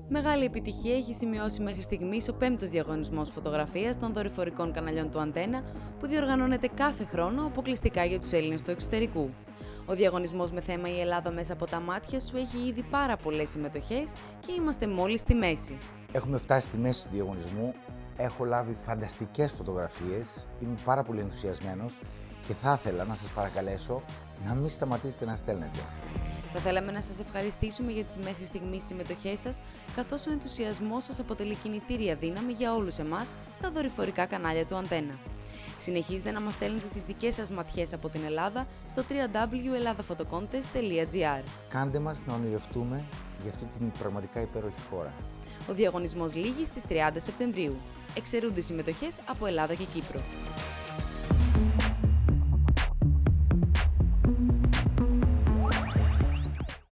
Μεγάλη επιτυχία έχει σημειώσει μέχρι στιγμής ο 5ος διαγωνισμός φωτογραφίας των δορυφορικών καναλιών του Αντένα, που διοργανώνεται κάθε χρόνο αποκλειστικά για τους Έλληνες του εξωτερικού. Ο διαγωνισμός με θέμα «Η Ελλάδα μέσα από τα μάτια σου» έχει ήδη πάρα πολλές συμμετοχές και είμαστε μόλις στη μέση. Έχουμε φτάσει στη μέση του διαγωνισμού. Έχω λάβει φανταστικές φωτογραφίες. Είμαι πάρα πολύ ενθουσιασμένος και θα ήθελα να σας παρακαλέσω να μην σταματήσετε να στέλνετε. Θα θέλαμε να σας ευχαριστήσουμε για τις μέχρι στιγμής συμμετοχές σας, καθώς ο ενθουσιασμός σας αποτελεί κινητήρια δύναμη για όλους εμάς στα δορυφορικά κανάλια του Αντένα. Συνεχίζετε να μας στέλνετε τις δικές σας ματιές από την Ελλάδα στο www.eladafotocontest.gr. Κάντε μας να ονειρευτούμε για αυτή την πραγματικά υπέροχη χώρα. Ο διαγωνισμός λήγει στις 30 Σεπτεμβρίου. Εξαιρούνται συμμετοχές από Ελλάδα και Κύπρο.